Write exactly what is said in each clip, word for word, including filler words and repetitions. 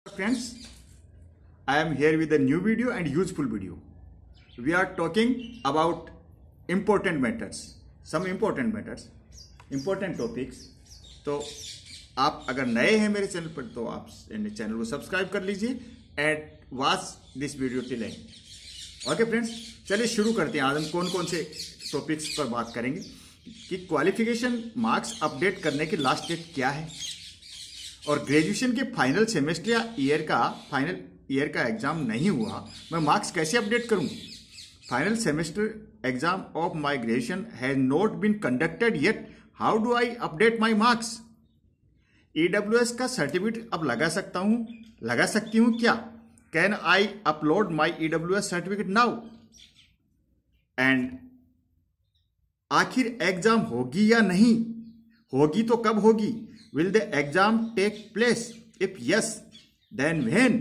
Friends, I am here with a new video and useful video. We are talking about important matters, some important matters, important topics. तो आप अगर नए हैं मेरे channel पर तो आप चैनल को सब्सक्राइब कर लीजिए and watch this video till end. Okay friends, चलिए शुरू करते हैं। आज हम कौन कौन से टॉपिक्स पर बात करेंगे कि क्वालिफिकेशन मार्क्स अपडेट करने की लास्ट डेट क्या है, और ग्रेजुएशन के फाइनल सेमेस्टर या ईयर का फाइनल ईयर का एग्जाम नहीं हुआ, मैं मार्क्स कैसे अपडेट करूं। Final semester exam of my graduation has not been conducted yet, how do I update my marks. EWS का सर्टिफिकेट अब लगा सकता हूं लगा सकती हूं क्या? Can I upload my EWS certificate now? And आखिर एग्जाम होगी या नहीं होगी तो कब होगी? Will the exam take place? If yes, then when?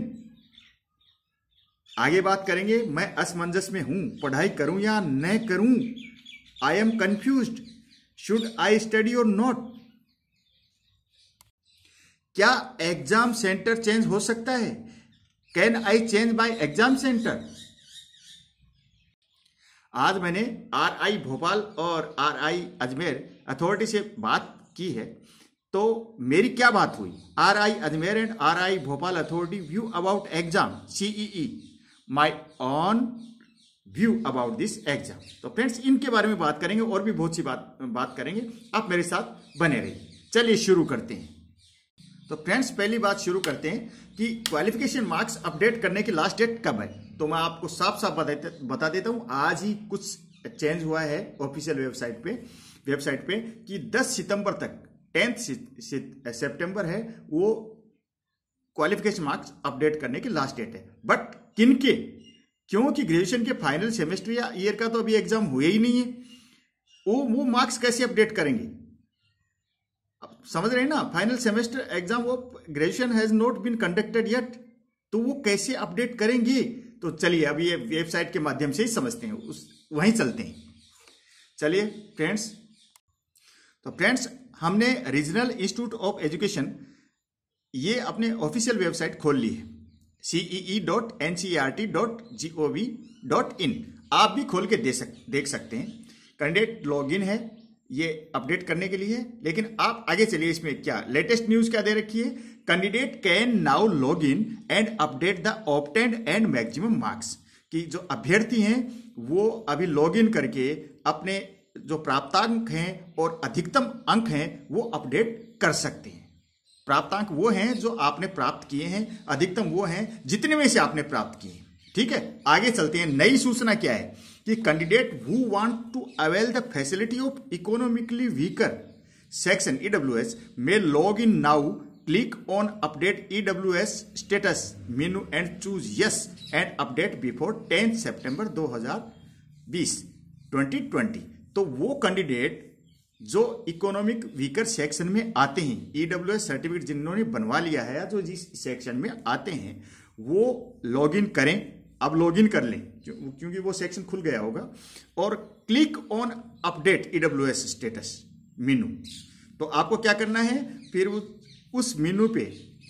आगे बात करेंगे। मैं असमंजस में हूं, पढ़ाई करूं या न करूं। I am confused. Should I study or not? क्या एग्जाम सेंटर चेंज हो सकता है? Can I change my exam center? आज मैंने आर आई भोपाल और आर आई अजमेर अथॉरिटी से बात की है, तो मेरी क्या बात हुई? R I Ajmer and R I Bhopal authority view about exam CEE, my own view about this exam. तो फ्रेंड्स, इनके बारे में बात करेंगे और भी बहुत सी बात बात करेंगे। आप मेरे साथ बने रहिए। चलिए शुरू करते हैं। तो फ्रेंड्स, पहली बात शुरू करते हैं कि क्वालिफिकेशन मार्क्स अपडेट करने की लास्ट डेट कब है। तो मैं आपको साफ साफ बता देता हूं, आज ही कुछ चेंज हुआ है ऑफिशियल वेबसाइट पे वेबसाइट पे कि दस सितंबर तक, टेंथ सितंबर है वो क्वालिफिकेशन मार्क्स अपडेट करने की लास्ट डेट है। बट किनके? क्योंकि ग्रेजुएशन के फाइनल सेमेस्टर या ईयर का तो अभी एग्जाम हुए ही नहीं है, वो वो मार्क्स कैसे अपडेट करेंगे? आप समझ रहे हैं ना? Final semester exam of graduation has not been conducted yet, तो वो कैसे अपडेट करेंगे? तो चलिए अब ये वेबसाइट के माध्यम से ही समझते हैं, उस वहीं चलते हैं। चलिए फ्रेंड्स, तो फ्रेंड्स हमने रीजनल इंस्टीट्यूट ऑफ एजुकेशन ये अपने ऑफिशियल वेबसाइट खोल ली है, CEE dot N C R T dot G O V dot in. आप भी खोल के दे सक देख सकते हैं। कैंडिडेट लॉगिन है, ये अपडेट करने के लिए है। लेकिन आप आगे चलिए, इसमें क्या लेटेस्ट न्यूज क्या दे रखी है? Candidate can now log in and update the obtained and maximum marks. कि जो अभ्यर्थी हैं वो अभी लॉग इन करके अपने जो प्राप्तांक हैं और अधिकतम अंक हैं वो अपडेट कर सकते हैं। प्राप्तांक वो हैं जो आपने प्राप्त किए हैं, अधिकतम वो हैं जितने में से आपने प्राप्त किए हैं। ठीक है, आगे चलते हैं। नई सूचना क्या है कि candidate who want to avail the facility of economically weaker section EWS may log in now, click on update EWS status menu and choose yes and update before tenth सितंबर दो हज़ार बीस ट्वेंटी ट्वेंटी। तो वो candidate जो economic weaker section में आते हैं, ईडब्ल्यूएस सर्टिफिकेट जिन्होंने बनवा लिया है या जो जिस सेक्शन में आते हैं, वो लॉगिन करें। अब लॉगिन कर लें क्योंकि वो सेक्शन खुल गया होगा, और click on update EWS status menu. तो आपको क्या करना है, फिर उस मेनू पे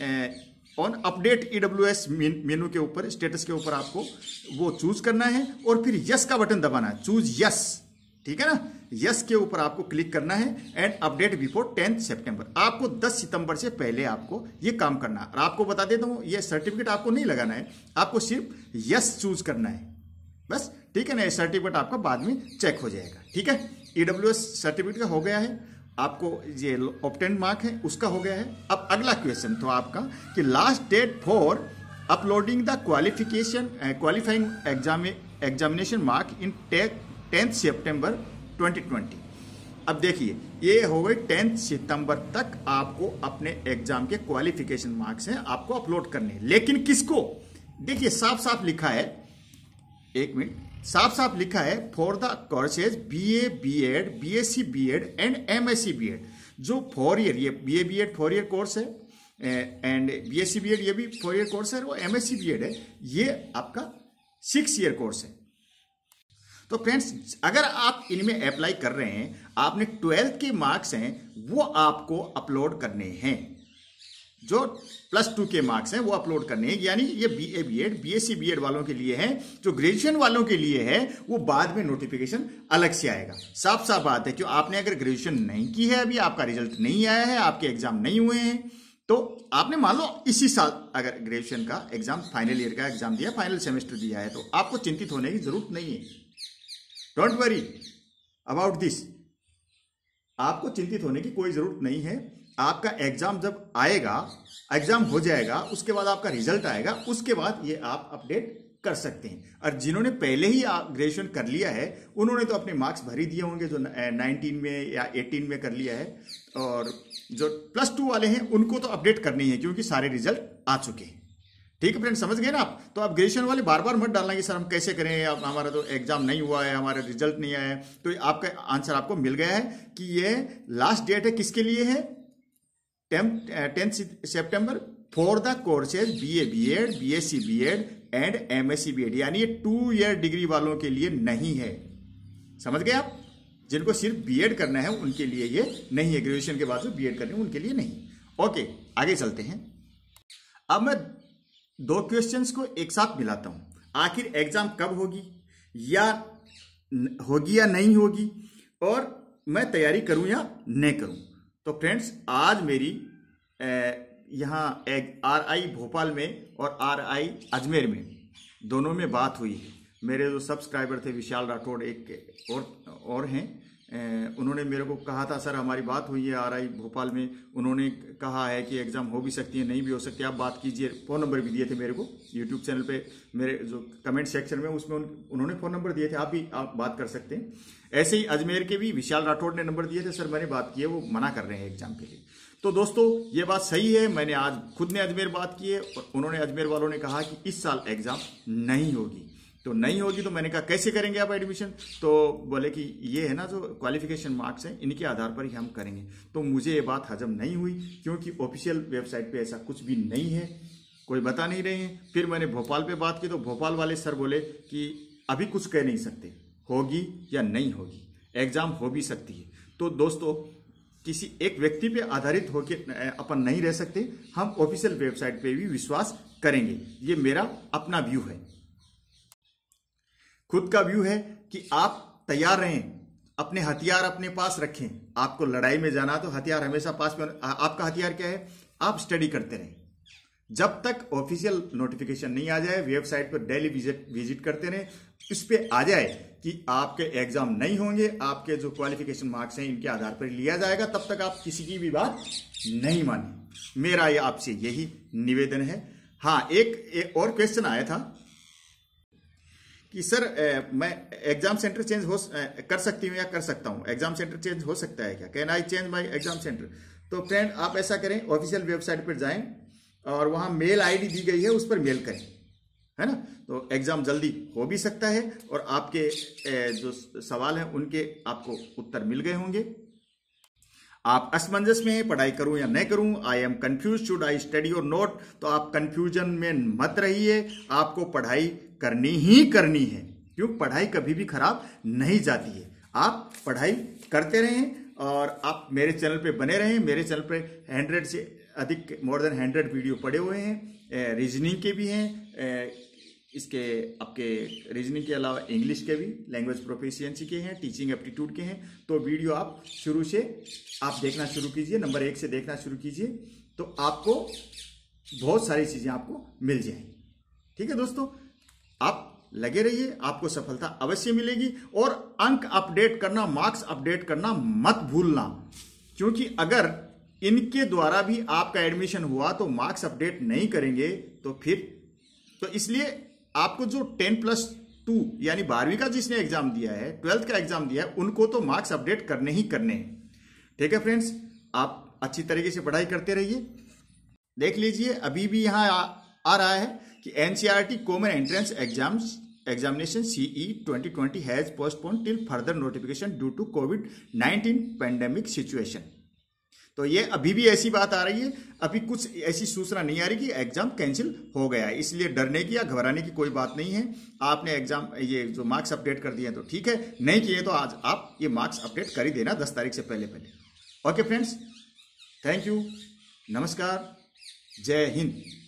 ऑन अपडेट ईडब्ल्यूएस मेनू के ऊपर, स्टेटस के ऊपर आपको वो चूज करना है और फिर यस का बटन दबाना है, चूज यस। ठीक है ना? यस के ऊपर आपको क्लिक करना है and update before tenth September. आपको दस सितंबर से पहले आपको ये काम करना है। और आपको बता देता हूं, ये सर्टिफिकेट आपको नहीं लगाना है, आपको सिर्फ यस चूज करना है बस। ठीक है ना? ये सर्टिफिकेट आपका बाद में चेक हो जाएगा। ठीक है, ईडब्ल्यूएस सर्टिफिकेट का हो गया है, आपको ये ऑब्टेन्ड मार्क है उसका हो गया है। अब अगला क्वेश्चन तो आपका कि last date for uploading the qualification qualifying exam examination mark in tenth September twenty twenty. अब देखिए, ये हो गई टेंथ सितंबर तक आपको अपने एग्जाम के क्वालिफिकेशन मार्क्स हैं आपको अपलोड करने। लेकिन किसको? देखिए साफ साफ लिखा है, एक मिनट, साफ साफ लिखा है for the courses B A B Ed B S C B Ed and M S C B Ed. जो फोर ईयर, ये B A B Ed four year course है एंड B S C B Ed ये भी four year course है, और M S C B Ed है ये आपका सिक्स ईयर कोर्स है। तो फ्रेंड्स, अगर आप इनमें अप्लाई कर रहे हैं, आपने ट्वेल्थ के मार्क्स हैं वो आपको अपलोड करने हैं। जो प्लस टू के मार्क्स हैं वो अपलोड करने हैं, यानी ये B A B Ed B S C B Ed वालों के लिए है। जो ग्रेजुएशन वालों के लिए है वो बाद में नोटिफिकेशन अलग से आएगा। साफ साफ बात है, क्यों आपने अगर ग्रेजुएशन नहीं की है, अभी आपका रिजल्ट नहीं आया है, आपके एग्जाम नहीं हुए हैं, तो आपने मान लो इसी साल अगर ग्रेजुएशन का एग्जाम, फाइनल ईयर का एग्जाम दिया, फाइनल सेमेस्टर दिया है, तो आपको चिंतित होने की जरूरत नहीं है। डोंट वरी अबाउट दिस, आपको चिंतित होने की कोई जरूरत नहीं है। आपका एग्जाम जब आएगा, एग्जाम हो जाएगा, उसके बाद आपका रिजल्ट आएगा, उसके बाद ये आप अपडेट कर सकते हैं। और जिन्होंने पहले ही ग्रेजुएशन कर लिया है उन्होंने तो अपने मार्क्स भर ही दिए होंगे, जो नाइनटीन में या एटीन में कर लिया है, और जो प्लस टू वाले हैं उनको तो अपडेट करनी है क्योंकि सारे रिजल्ट आ चुके हैं। ठीक है फ्रेंड, समझ गए ना आप? तो आप ग्रेजुएशन वाले बार बार मत डालना कि सर हम कैसे करें, आप हमारा तो एग्जाम नहीं हुआ है, हमारा रिजल्ट नहीं आया है। तो आपका आंसर आपको मिल गया है कि ये लास्ट डेट है, किसके लिए है? Tenth September for the courses B A B Ed B S C B Ed and M S C B Ed, यानी ये टू ईयर डिग्री वालों के लिए नहीं है। समझ गए आप? जिनको सिर्फ बी एड करना है उनके लिए ये नहीं है, ग्रेजुएशन के बाद जो बी एड करने है उनके लिए नहीं। ओके, आगे चलते हैं। अब मैं दो क्वेश्चंस को एक साथ मिलाता हूं, आखिर एग्जाम कब होगी, या होगी या नहीं होगी, और मैं तैयारी करूं या नहीं करूं। तो फ्रेंड्स, आज मेरी यहाँ आर आई भोपाल में और आर आई अजमेर में दोनों में बात हुई है। मेरे जो सब्सक्राइबर थे विशाल राठौड़ एक और और हैं, उन्होंने मेरे को कहा था सर हमारी बात हुई है आर आई भोपाल में, उन्होंने कहा है कि एग्जाम हो भी सकती है नहीं भी हो सकती है, आप बात कीजिए। फ़ोन नंबर भी दिए थे मेरे को यूट्यूब चैनल पे, मेरे जो कमेंट सेक्शन में उसमें उन, उन्होंने फ़ोन नंबर दिए थे, आप भी आप बात कर सकते हैं। ऐसे ही अजमेर के भी विशाल राठौड़ ने नंबर दिए थे, सर मैंने बात की है, वो मना कर रहे हैं एग्जाम के लिए। तो दोस्तों ये बात सही है, मैंने आज खुद ने अजमेर बात की है और उन्होंने अजमेर वालों ने कहा कि इस साल एग्जाम नहीं होगी। तो नहीं होगी तो मैंने कहा कैसे करेंगे आप एडमिशन? तो बोले कि ये है ना जो क्वालिफिकेशन मार्क्स हैं इनके आधार पर ही हम करेंगे। तो मुझे ये बात हजम नहीं हुई क्योंकि ऑफिशियल वेबसाइट पे ऐसा कुछ भी नहीं है, कोई बता नहीं रहे हैं। फिर मैंने भोपाल पे बात की तो भोपाल वाले सर बोले कि अभी कुछ कह नहीं सकते, होगी या नहीं होगी, एग्जाम हो भी सकती है। तो दोस्तों किसी एक व्यक्ति पे आधारित होकर अपन नहीं रह सकते, हम ऑफिशियल वेबसाइट पे भी विश्वास करेंगे। ये मेरा अपना व्यू है, खुद का व्यू है कि आप तैयार रहें, अपने हथियार अपने पास रखें। आपको लड़ाई में जाना तो हथियार हमेशा पास में। आपका हथियार क्या है? आप स्टडी करते रहें। जब तक ऑफिशियल नोटिफिकेशन नहीं आ जाए, वेबसाइट पर डेली विजिट विजिट करते रहें। इस पे आ जाए कि आपके एग्जाम नहीं होंगे, आपके जो क्वालिफिकेशन मार्क्स हैं इनके आधार पर लिया जाएगा, तब तक आप किसी की भी बात नहीं मानिए। मेरा ये आपसे यही निवेदन है। हाँ, एक, एक और क्वेश्चन आया था कि सर ए, मैं एग्जाम सेंटर चेंज हो ए, कर सकती हूँ या कर सकता हूँ, एग्जाम सेंटर चेंज हो सकता है क्या? Can I change my exam centre? तो फ्रेंड आप ऐसा करें, ऑफिशियल वेबसाइट पर जाएं और वहां मेल आईडी दी गई है, उस पर मेल करें, है ना? तो एग्जाम जल्दी हो भी सकता है और आपके ए, जो सवाल हैं उनके आपको उत्तर मिल गए होंगे। आप असमंजस में हैं, पढ़ाई करूं या नहीं करूं, I am confuse, should I study और नॉट? तो आप कंफ्यूजन में मत रहिए, आपको पढ़ाई करनी ही करनी है। क्यों? पढ़ाई कभी भी खराब नहीं जाती है। आप पढ़ाई करते रहें और आप मेरे चैनल पे बने रहें। मेरे चैनल पे हंड्रेड से अधिक, मोर देन हंड्रेड वीडियो पड़े हुए हैं, रीजनिंग के भी हैं, इसके आपके रीजनिंग के अलावा इंग्लिश के भी, लैंग्वेज प्रोफिशिएंसी के हैं, टीचिंग एप्टीट्यूड के हैं। तो वीडियो आप शुरू से आप देखना शुरू कीजिए, नंबर एक से देखना शुरू कीजिए, तो आपको बहुत सारी चीजें आपको मिल जाएंगी। ठीक है दोस्तों, आप लगे रहिए, आपको सफलता अवश्य मिलेगी। और अंक अपडेट करना, मार्क्स अपडेट करना मत भूलना, क्योंकि अगर इनके द्वारा भी आपका एडमिशन हुआ तो मार्क्स अपडेट नहीं करेंगे तो फिर तो इसलिए आपको जो टेन प्लस टू यानी बारहवीं का जिसने एग्जाम दिया है, ट्वेल्थ का एग्जाम दिया है, उनको तो मार्क्स अपडेट करने ही करने हैं। ठीक है फ्रेंड्स, आप अच्छी तरीके से पढ़ाई करते रहिए। देख लीजिए अभी भी यहां आ, आ रहा है कि NCERT common entrance exams examination CE twenty twenty has postpone till further notification due to Covid nineteen pandemic situation. तो ये अभी भी ऐसी बात आ रही है, अभी कुछ ऐसी सूचना नहीं आ रही कि एग्जाम कैंसिल हो गया है। इसलिए डरने की या घबराने की कोई बात नहीं है। आपने एग्जाम ये जो मार्क्स अपडेट कर दिए हैं तो ठीक है, नहीं किए तो आज आप ये मार्क्स अपडेट कर ही देना दस तारीख से पहले पहले। ओके फ्रेंड्स, थैंक यू, नमस्कार। जय हिंद।